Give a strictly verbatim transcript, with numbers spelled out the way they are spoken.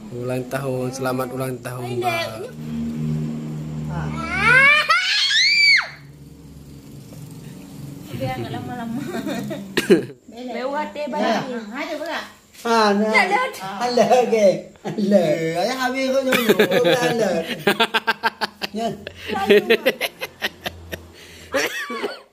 Ulang tahun, selamat ulang tahun, Mbak. Biar enggak lama-lama. Lewat deh balik. Ada pula. Ha, na. Ala ke. Ala. Ayah habis kau nyonya. Ala. Ya.